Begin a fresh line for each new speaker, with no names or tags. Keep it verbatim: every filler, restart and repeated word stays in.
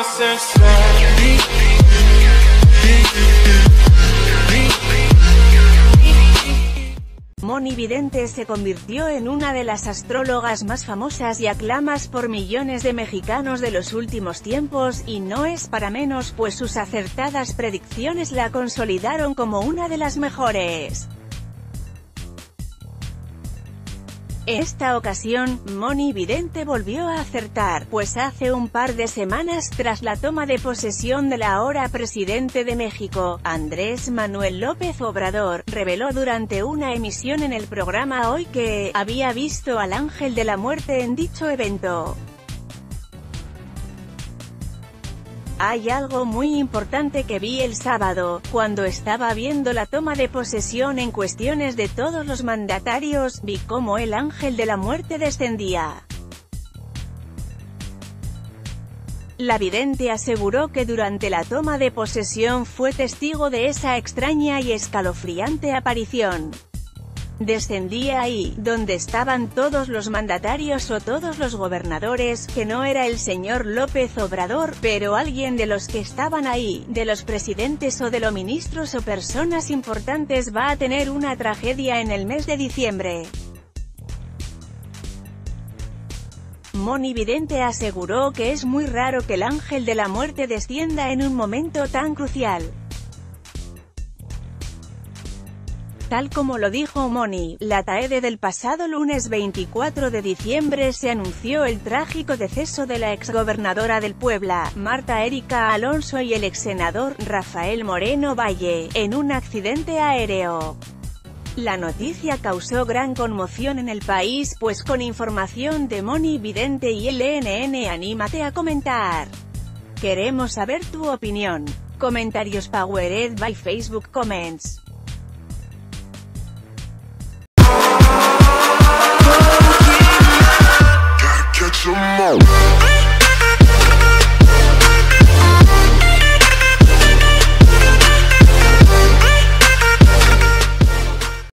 Moni Vidente se convirtió en una de las astrólogas más famosas y aclamadas por millones de mexicanos de los últimos tiempos, y no es para menos, pues sus acertadas predicciones la consolidaron como una de las mejores. En esta ocasión, Moni Vidente volvió a acertar, pues hace un par de semanas, tras la toma de posesión del ahora presidente de México, Andrés Manuel López Obrador, reveló durante una emisión en el programa Hoy que había visto al ángel de la muerte en dicho evento. Hay algo muy importante que vi el sábado, cuando estaba viendo la toma de posesión en cuestiones de todos los mandatarios, vi cómo el ángel de la muerte descendía. La vidente aseguró que durante la toma de posesión fue testigo de esa extraña y escalofriante aparición. Descendía ahí, donde estaban todos los mandatarios o todos los gobernadores, que no era el señor López Obrador, pero alguien de los que estaban ahí, de los presidentes o de los ministros o personas importantes va a tener una tragedia en el mes de diciembre. Moni Vidente aseguró que es muy raro que el ángel de la muerte descienda en un momento tan crucial. Tal como lo dijo Moni, la tarde del pasado lunes veinticuatro de diciembre se anunció el trágico deceso de la exgobernadora del Puebla, Marta Erika Alonso, y el exsenador, Rafael Moreno Valle, en un accidente aéreo. La noticia causó gran conmoción en el país, pues con información de Moni Vidente y el L N N, anímate a comentar. Queremos saber tu opinión. Comentarios powered by Facebook Comments.